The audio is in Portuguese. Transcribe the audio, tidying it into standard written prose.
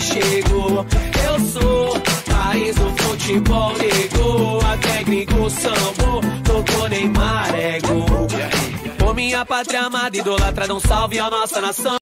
chegou. Eu sou país do futebol, negou. Até gringo sambou, tocou Neymar, é gol. Por minha pátria amada, idolatra, dá um salve à nossa nação.